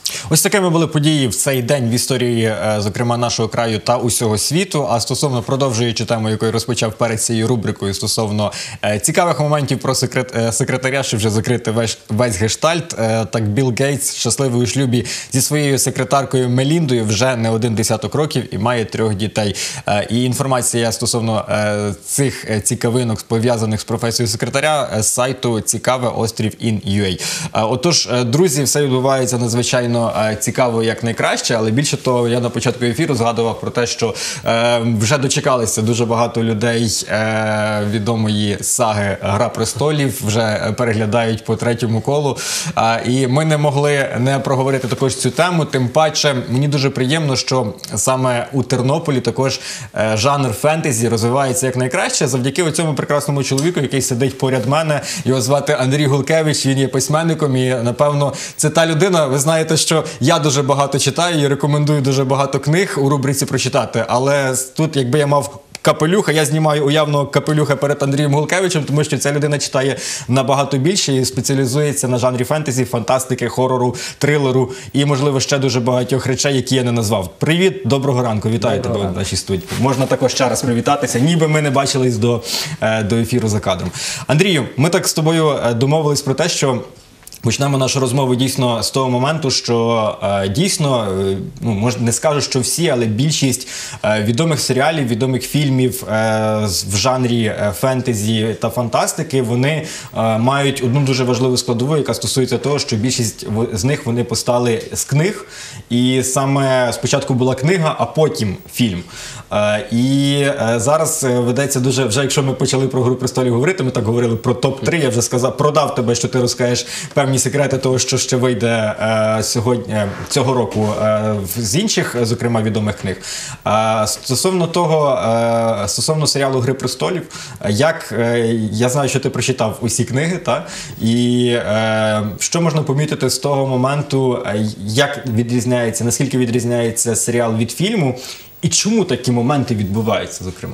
Ось такими були події в цей день в історії, зокрема, нашого краю та усього світу. А стосовно, продовжуючи тему, якою розпочав перед цією рубрикою, стосовно цікавих моментів про секретаря, щоб вже закрити весь гештальт. Так, Білл Гейтс щасливий у шлюбі зі своєю секретаркою Меліндою вже не один десяток років і має 3 дітей. І інформація стосовно цих цікавинок, пов'язаних з професією секретаря, з сайту «Цікаве острів.in.ua». Отож, друзі, все відбувається надзвичайно цікаво, як найкраще, але більше того, я на початку ефіру згадував про те, що вже дочекалися дуже багато людей відомої саги «Гра престолів», вже переглядають по 3-му колу, і ми не могли не проговорити також цю тему, тим паче мені дуже приємно, що саме у Тернополі також жанр фентезі розвивається як найкраще завдяки цьому прекрасному чоловіку, який сидить поряд мене. Його звати Андрій Гулкевич, він є письменником і, напевно, це та людина, ви знаєте, що я дуже багато читаю і рекомендую дуже багато книг у рубриці «Прочитати», але тут, якби я мав капелюха, я знімаю уявного капелюха перед Андрієм Гулкевичем, тому що ця людина читає набагато більше і спеціалізується на жанрі фентезі, фантастики, хорору, трилеру і, можливо, ще дуже багатьох речей, які я не назвав. Привіт, доброго ранку, вітаю тебе в нашій студії. Можна також ще раз привітатися, ніби ми не бачились до ефіру за кадром. Андрію, ми так з тобою домовились про те, що почнемо нашу розмову дійсно з того моменту, що дійсно, не скажу, що всі, але більшість відомих серіалів, відомих фільмів в жанрі фентезі та фантастики, вони мають одну дуже важливу складову, яка стосується того, що більшість з них вони постали з книг, і саме спочатку була книга, а потім фільм. І зараз ведеться дуже, вже якщо ми почали про «Гру престолів» говорити, ми так говорили про топ-3, я вже сказав, продав тебе, що ти розкажеш певні секрети того, що ще вийде цього року з інших, зокрема, відомих книг. Стосовно того, стосовно серіалу «Гри престолів», я знаю, що ти прочитав усі книги, так? І що можна помітити з того моменту, як відрізняється, наскільки відрізняється серіал від фільму, і чому такі моменти відбуваються, зокрема?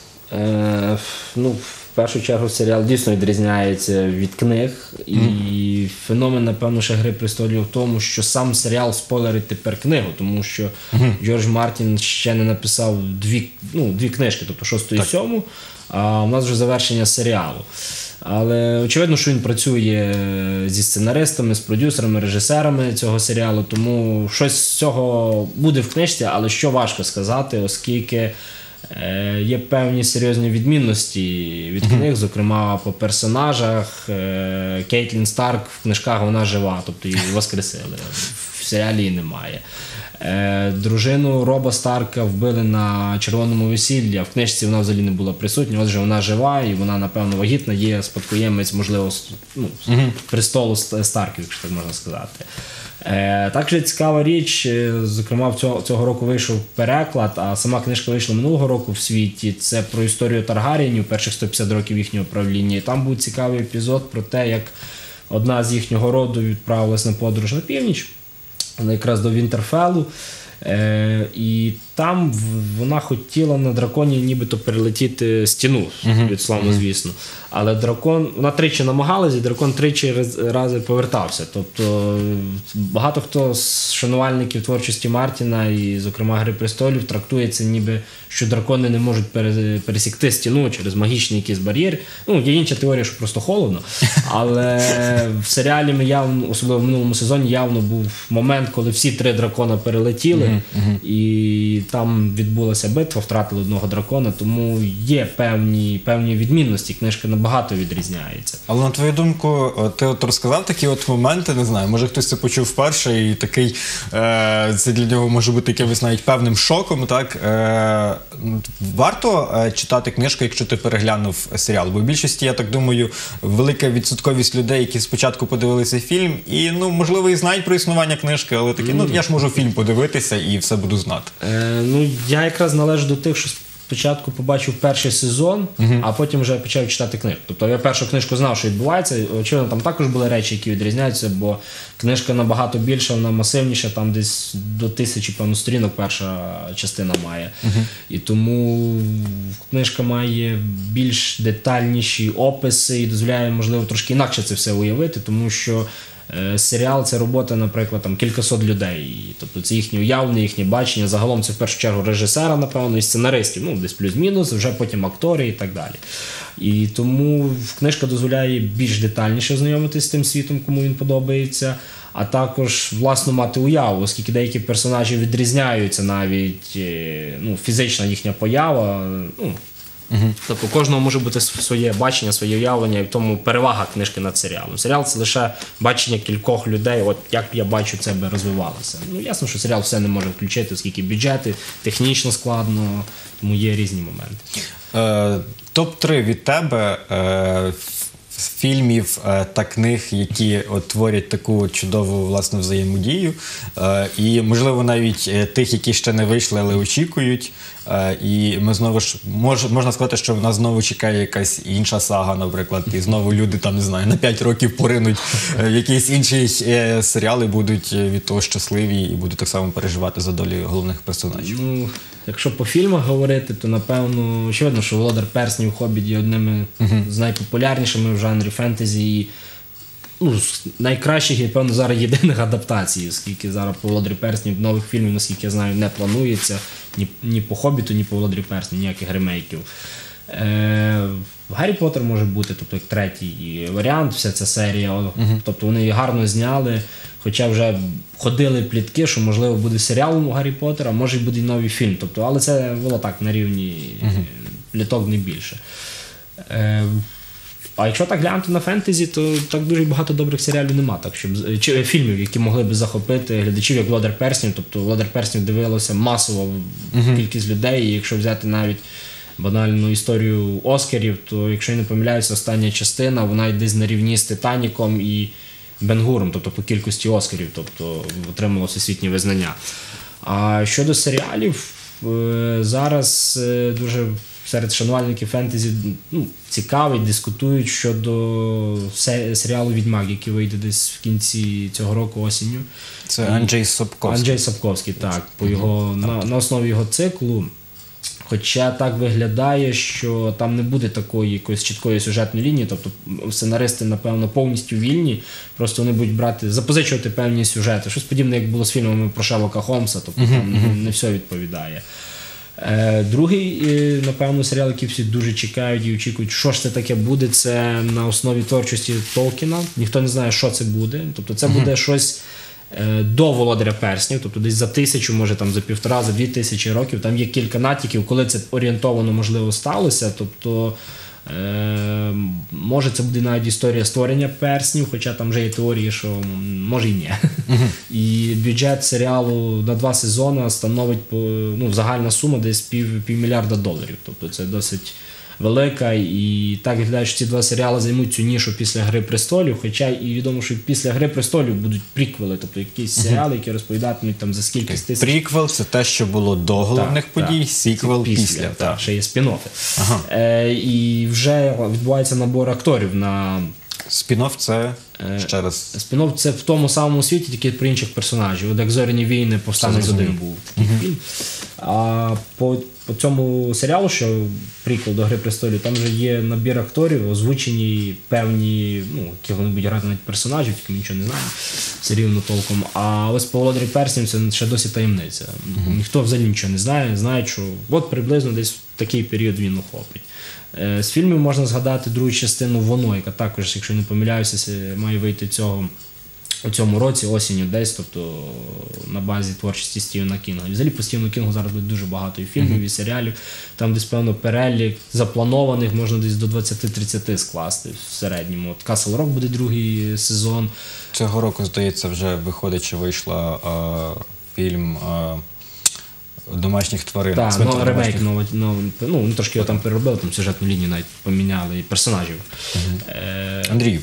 В першу чергу серіал дійсно відрізняється від книг. І феномен, напевно, ще «Гри престолів» в тому, що сам серіал спойлерить тепер книгу, тому що Джордж Мартін ще не написав дві книжки, тобто 6 і 7, а у нас вже завершення серіалу. Але очевидно, що він працює зі сценаристами, з продюсерами, режисерами цього серіалу, тому щось з цього буде в книжці, але що важко сказати, оскільки є певні серйозні відмінності від книг, зокрема по персонажах. Кейтлін Старк в книжках вона жива, тобто її воскресили, в серіалі її немає. Дружину Роба Старка вбили на червоному весіллі, а в книжці вона взагалі не була присутня, отже вона жива і вона, напевно, вагітна, є спадкоємець, можливо, престолу Старків, якщо так можна сказати. Також цікава річ, зокрема, цього року вийшов переклад, а сама книжка вийшла минулого року в світі. Це про історію Таргарієнів, перших 150 років їхнього правління. І там був цікавий епізод про те, як одна з їхнього роду відправилась на подорож на північ, якраз до Вінтерфеллу. І там вона хотіла на драконі нібито перелетіти стіну, від славно, звісно. Але вона тричі намагалась, і дракон тричі рази повертався. Тобто багато хто з шанувальників творчості Мартіна і, зокрема, «Гри престолів» трактує це ніби, що дракони не можуть пересікти стіну через магічний якийсь бар'єр. Є інша теорія, що просто холодно. Але в серіалі ми явно, особливо в минулому сезоні, явно був момент, коли всі 3 дракона перелетіли, і там відбулася битва, втратили одного дракона, тому є певні відмінності, книжка набагато відрізняється. Але на твою думку, ти розказав такі моменти, не знаю, може хтось це почув вперше і такий, це для нього може бути якимось навіть певним шоком, так? Варто читати книжку, якщо ти переглянув серіал? Бо в більшості, я так думаю, велика відсотковість людей, які спочатку подивилися фільм і, можливо, і знають про існування книжки, але такі, я ж можу фільм подивитися і все буду знати. Я якраз належу до тих, що спочатку побачив перший сезон, а потім вже почав читати книгу. Тобто я першу книжку знав, що відбувається. Очевидно, там також були речі, які відрізняються, бо книжка набагато більша, вона масивніша, там десь до 1000, певно, сторінок перша частина має. І тому книжка має більш детальніші описи і дозволяє, можливо, трошки інакше це все уявити, тому що Серіал – це робота, наприклад, там кількасот людей. Тобто це їхнє уявлення, їхнє бачення. Загалом це в першу чергу режисера, напевно, і сценаристів. Ну, десь плюс-мінус, вже потім актори і так далі. І тому книжка дозволяє більш детальніше ознайомитися з тим світом, кому він подобається, а також, власне, мати уяву, оскільки деякі персонажі відрізняються навіть, ну, фізична їхня поява, ну, тобто кожного може бути своє бачення, своє уявлення, і в тому перевага книжки над серіалом. Серіал – це лише бачення кількох людей, от як я бачу, це би розвивалося. Ну, ясно, що серіал все не може включити, оскільки бюджети, технічно складно, тому є різні моменти. Топ-3 від тебе фільмів та книг, які от творять таку чудову, власне, взаємодію. І, можливо, навіть тих, які ще не вийшли, але очікують. І ми знову ж, можна сказати, що в нас знову чекає якась інша сага, наприклад, і знову люди, там, не знаю, на 5 років поринуть в якісь інші серіали, будуть від того щасливі і будуть так само переживати за долі головних персонажів. Ну, якщо по фільмах говорити, то, напевно, очевидно, що «Володар перснів», «Хобіт» є одними з найпопулярнішими в жанрі фентезі і, ну, з найкращих і, певно, зараз єдиних адаптацій, оскільки зараз по «Володарі перснів» нових фільмів, наскільки я знаю, не планується ні по «Хобіту», ні по «Володарі перснів», ніяких ремейків. «Гаррі Поттер» може бути, тобто як третій варіант, вся ця серія, тобто вони її гарно зняли, хоча вже ходили плітки, що можливо буде серіал у «Гаррі Поттера», а може й буде й новий фільм, тобто, але це було так на рівні пліток, не більше. А якщо так глянути на фентезі, то так дуже багато добрих серіалів нема, так, чи фільмів, які могли б захопити глядачів, як «Володар перснів». Тобто «Володар перснів» дивилося масово кількість людей, і якщо взяти навіть банальну історію Оскарів, то, якщо я не помиляюся, остання частина, вона десь на рівні з «Титаніком» і «Бен-Гуром», тобто по кількості Оскарів, тобто отримало всесвітнє визнання. А щодо серіалів, зараз дуже серед шанувальників фентезі, ну, цікавить, дискутують щодо серіалу «Відьмак», який вийде десь в кінці цього року осінню. Це Анджей Сапковський. Анджей Сапковський, так, по його, на основі його циклу. Хоча так виглядає, що там не буде такої якоїсь чіткої сюжетної лінії, тобто сценаристи, напевно, повністю вільні, просто вони будуть брати, запозичувати певні сюжети. Щось подібне, як було з фільмами про Шерлока Холмса, тобто там не все відповідає. Другий, напевно, серіал, який всі дуже чекають і очікують, що ж це таке буде, це на основі творчості Толкіна. Ніхто не знає, що це буде. Тобто це буде щось до «Володаря перснів», тобто десь за 1000, може там за 1,5, за 2000 років. Там є кілька натяків, коли це орієнтовано, можливо, сталося. Тобто, може це буде навіть історія створення перснів, хоча там вже є теорії, що може і ні. І бюджет серіалу на 2 сезони становить, ну, загальна сума десь півмільярда доларів. Тобто це досить велика, і так виглядає, що ці 2 серіали займуть цю нішу після «Гри престолів», хоча і відомо, що після «Гри престолів» будуть приквели, тобто якісь серіали, які розповідатимуть там за скільки тисяч. Приквел – це те, що було до головних подій, сіквел – після. Так, ще є спін-оффи. І вже відбувається набор акторів на... Спін-офф – це, ще раз... Спін-офф – це в тому самому світі, тільки про інших персонажів. От як «Зоряні війни», «Повстанець 1» був такий фільм. А по цьому серіалу, що приквел до «Гри престолів», там вже є набір акторів, озвучені певні, ну, які вони будуть грати навіть персонажів, тільки ми нічого не знаємо, все рівно толком. А ось по «Володарі перснів» це ще досі таємниця. Ніхто взагалі нічого не знає, знають, що от приблизно десь в такий період він охопить. З фільмів можна згадати другу частину «Воно», яка також, якщо не помиляюся, має вийти у цьому році, осінню десь, тобто на базі творчості Стівена Кінга. І взагалі по Стівену Кінгу зараз буде дуже багато і фільмів, і серіалів. Там десь, певно, перелік запланованих можна десь до 20-30 скласти в середньому. От «Касл Рок» буде другий сезон. Цього року, здається, вже виходить, що вийшла фільм «Домашніх тварин». Так, ремейк, ну, трошки його там переробили, там сюжетну лінію навіть поміняли, і персонажів. Андрію,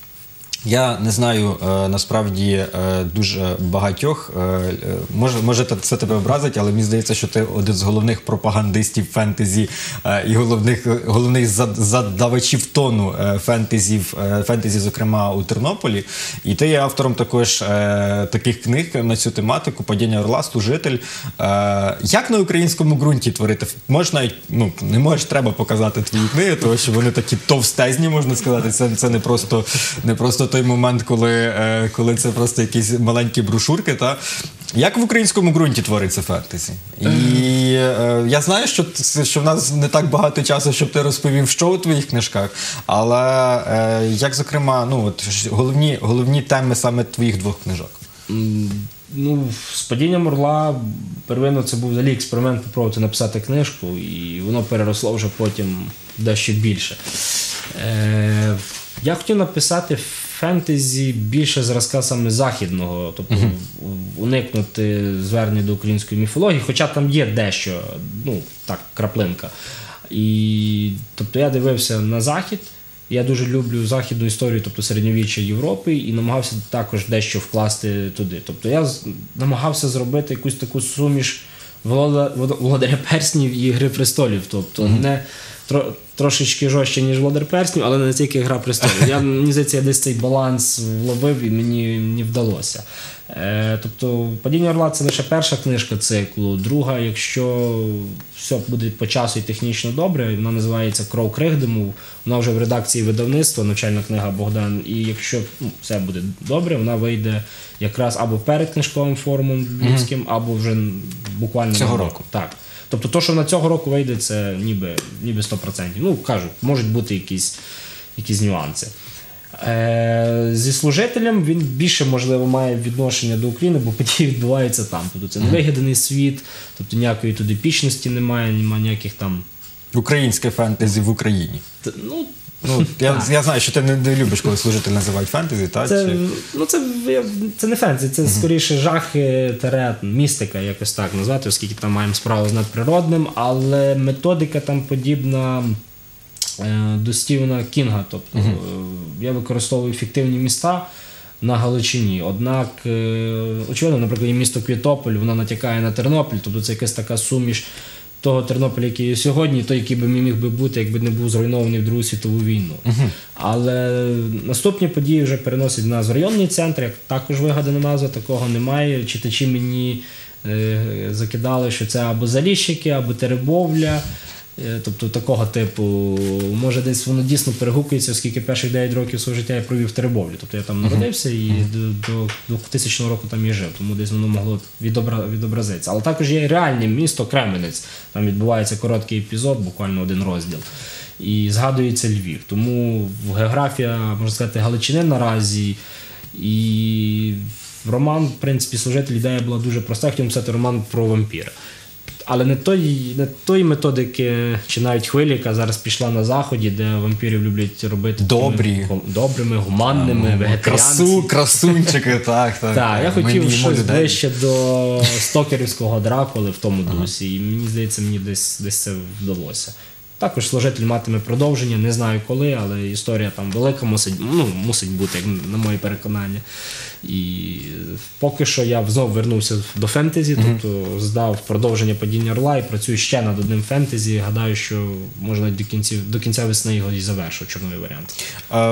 я не знаю, насправді, дуже багатьох, може це тебе образить, але мені здається, що ти один з головних пропагандистів фентезі і головних задавачів тону фентезі, зокрема, у Тернополі. І ти є автором також таких книг на цю тематику «Падіння орла», «Служитель». Як на українському ґрунті творити? Можеш навіть, ну, не можеш, треба показати твої книги, тому що вони такі товстезні, можна сказати. Це не просто той момент, коли це просто якісь маленькі брошурки, та? Як в українському ґрунті твориться фентезі? І я знаю, що в нас не так багато часу, щоб ти розповів, що у твоїх книжках, але як, зокрема, ну, от, головні теми саме твоїх двох книжок? Ну, з падінням Орла первинно це був взагалі експеримент попробувати написати книжку, і воно переросло вже потім дещо більше. Я хотів написати фентезі більше зразка саме західного, тобто уникнути звернення до української міфології, хоча там є дещо, ну так, краплинка. І, тобто я дивився на Захід, я дуже люблю західну історію, тобто середньовіччя Європи, і намагався також дещо вкласти туди. Тобто я намагався зробити якусь таку суміш Володаря перснів і Гри престолів, тобто не трошечки жорстче, ніж Володар перснів, але не тільки Гра престолів. Мені здається, я десь цей баланс вловив і мені вдалося. Тобто «Падіння Орла» – це лише перша книжка циклу, друга, якщо все буде по часу і технічно добре, вона називається «Кров Кригдиму», вона вже в редакції видавництва, навчальна книга Богдан, і якщо все буде добре, вона вийде якраз або перед книжковим форумом Львівським, або вже буквально цього року. Так. Тобто то, що на цього року вийде, це ніби 100%. Ну, кажу, можуть бути якісь нюанси. Зі «Служителем» він більше, можливо, має відношення до України, бо події відбуваються там. Тобто це невигаданий світ, тобто ніякої тут епічності немає ніяких там... Українське фентезі в Україні. Ну, я знаю, що ти не любиш, коли «Служитель» називають фентезі, так? Це не фентезі, це скоріше жахи, містика, якось так назвати, оскільки там маємо справу з надприродним, але методика там подібна до Стівена Кінга, тобто я використовую фіктивні міста на Галичині, однак, очевидно, наприклад, є місто Квітополь, воно натякає на Тернопіль, тобто це якась така суміш того Тернополя, який є сьогодні, той, який би міг би бути, якби не був зруйнований в Другу світову війну. Але наступні події вже переносять нас в районний центр, як також вигадана назва, такого немає. Читачі мені закидали, що це або Заліщики, або Теребовля, тобто такого типу. Може десь воно дійсно перегукується, оскільки перших 9 років свого життя я провів в Теребовлі. Тобто я там народився і до 2000 року там і жив, тому десь воно могло відобразитися. Але також є реальне місто Кременець, там відбувається короткий епізод, буквально один розділ. І згадується Львів. Тому географія, можна сказати, Галичини наразі. І роман, в принципі, «Служитель», ідея була дуже проста, хотів написати роман про вампіра. Але не тої методики, чи навіть хвилі, яка зараз пішла на Заході, де вампірів люблять робити добрими, гуманними, вегетаріанцями. Красунчики, так. Так, я хотів щось ближче до стокерівського Дракули в тому дусі, і мені здається, мені десь це вдалося. Також «Служитель» матиме продовження, не знаю коли, але історія там велика мусить бути, як на моє переконання. І поки що я знову вернувся до фентезі, тобто здав продовження «Падіння Орла» і працюю ще над одним фентезі. Гадаю, що можна до кінця весни його і завершу, чорновий варіант.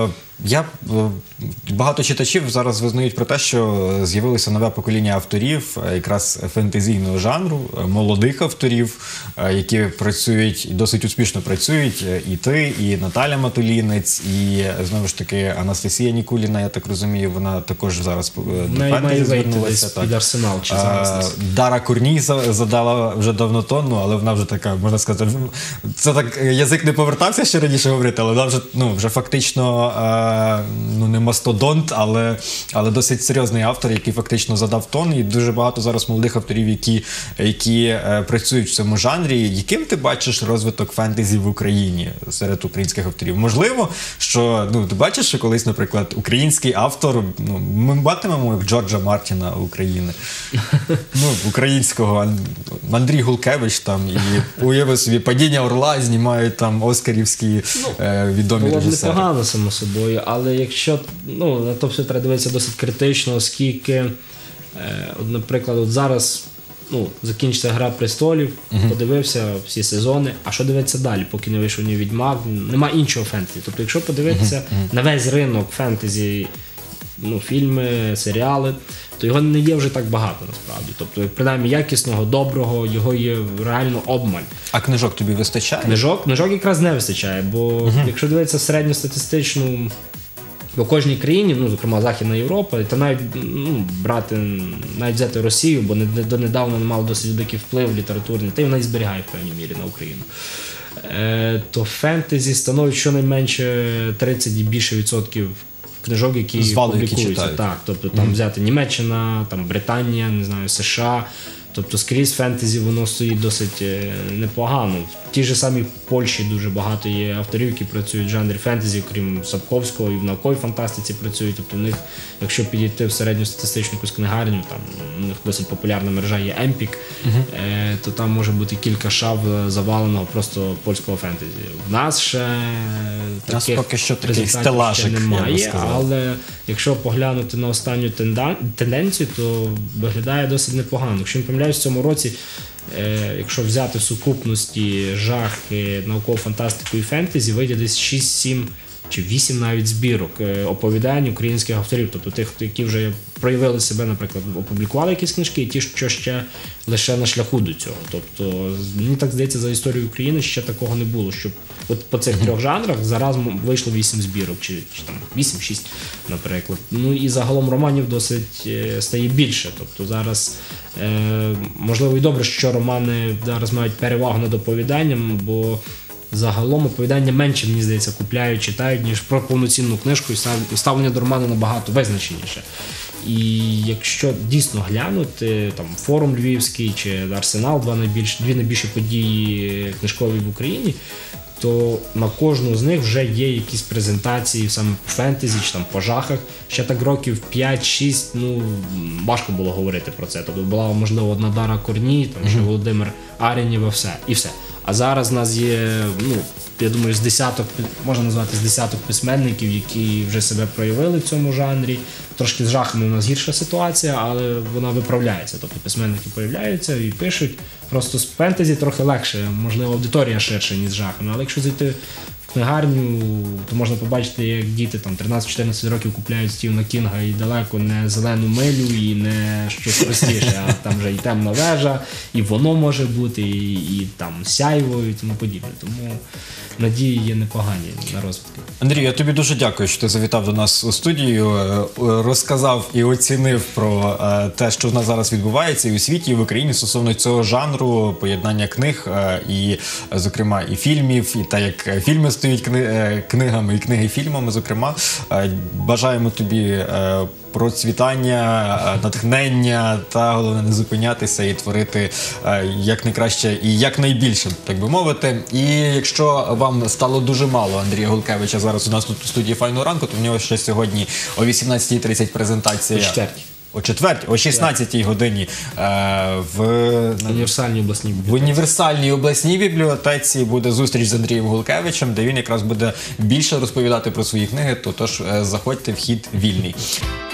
Багато читачів зараз визнають про те, що з'явилося нове покоління авторів якраз фентезійного жанру, молодих авторів, які працюють, досить успішно працюють. І ти, і Наталя Матулінець, і, знову ж таки, Анастасія Нікуліна, я так розумію, вона також зараз до фентезі звернулася. Під Арсенал, чи зараз. Дара Курній задала вже давно тонну, але вона вже така, можна сказати, це так, язик не повертався ще раніше говорити, але вона вже фактично не мастодонт, але досить серйозний автор, який фактично задав тон, і дуже багато зараз молодих авторів, які працюють в цьому жанрі. Яким ти бачиш розвиток фентезі в Україні серед українських авторів? Можливо, що ти бачиш, що колись, наприклад, український автор, ми матимемо як Джорджа Мартіна України, українського Андрій Гулкевич там, і уяви собі «Падіння Орла» знімають там оскарівські відомі режисери. Було б непогано, само собою, але якщо, на то все треба дивитися досить критично, оскільки, наприклад, зараз закінчиться «Гра престолів», подивився всі сезони, а що дивитися далі, поки не вийшов ні «Відьмак», нема іншого фентезі. Тобто, якщо подивитися на весь ринок фентезі, фільми, серіали, то його не є вже так багато, насправді. Тобто, принаймні, якісного, доброго, його є реально обмаль. А книжок тобі вистачає? Книжок якраз не вистачає, бо якщо дивитися середньостатистичну Бо кожній країні, ну, зокрема Західна Європа, та навіть навіть взяти Росію, бо донедавна не мала досить великий вплив літературний, та й вона і зберігає в певній мірі на Україну. То фентезі становить щонайменше 30 і більше відсотків книжок, які публікуються. Так, тобто там взяти Німеччина, там Британія, не знаю, США. Тобто скрізь фентезі воно стоїть досить непогано. В тій же самій Польщі дуже багато є авторів, які працюють в жанрі фентезі, крім Сапковського, і в науковій фантастиці працюють. Тобто в них, якщо підійти в середньостатистичну якусь книгарню, там у них досить популярна мережа є Емпік, то там може бути кілька шаф заваленого просто польського фентезі. В нас ще таких поки що такий стелажик немає, але якщо поглянути на останню тенденцію, то виглядає досить непогано. Якщо не помиляюсь, в цьому році, якщо взяти в сукупності жахи, наукову фантастику і фентезі, вийде десь 6-7 чи 8 навіть збірок оповідань українських авторів, тобто тих, які вже проявили себе, наприклад, опублікували якісь книжки, і ті, що ще лише на шляху до цього. Тобто, мені так здається, за історію України ще такого не було, щоб от по цих трьох жанрах зараз вийшло 8 збірок, чи там 8-6, наприклад. Ну і загалом романів досить стає більше. Тобто зараз, можливо, і добре, що романи зараз мають перевагу над оповіданням, бо загалом оповідання менше, мені здається, купляють, читають, ніж про повноцінну книжку, і ставлення до роману набагато визначеніше. І якщо дійсно глянути, там форум Львівський чи Арсенал, дві найбільші події книжкові в Україні, то на кожну з них вже є якісь презентації саме по фентезі чи там по жахах. Ще так років 5-6, ну, важко було говорити про це. Тобто була, можливо, одна Дара Корній, там ще Володимир Аренєв, і все. А зараз в нас є, ну, я думаю, можна назвати з десяток письменників, які вже себе проявили в цьому жанрі. Трошки з жахами у нас гірша ситуація, але вона виправляється. Тобто письменники появляються і пишуть. Просто з фентезі трохи легше, можливо, аудиторія ширша, ніж з жахами. Але якщо зайти в книгарню, то можна побачити, як діти там 13-14 років купляють Стівена Кінга і далеко не «Зелену милю» і не щось простіше, а там вже і «Темна вежа», і «Воно» може бути, і там «Сяйво» і тому подібне. Тому надії є непогані на розвиток. Андрій, я тобі дуже дякую, що ти завітав до нас у студію, розказав і оцінив про те, що в нас зараз відбувається і у світі, і в Україні стосовно цього жанру, поєднання книг, і, зокрема, і фільмів, і те, як фільми стають книгами, і книги фільмами, зокрема. Бажаємо тобі процвітання, натхнення та, головне, не зупинятися і творити якнайкраще і якнайбільше, так би мовити. І якщо вам стало дуже мало Андрія Гулкевича зараз у нас тут у студії «Файного ранку», то в нього ще сьогодні о 18:30 презентація. О 16:00 годині в універсальній обласній бібліотеці буде зустріч з Андрієм Гулкевичем, де він якраз буде більше розповідати про свої книги, тож заходьте, вхід вільний.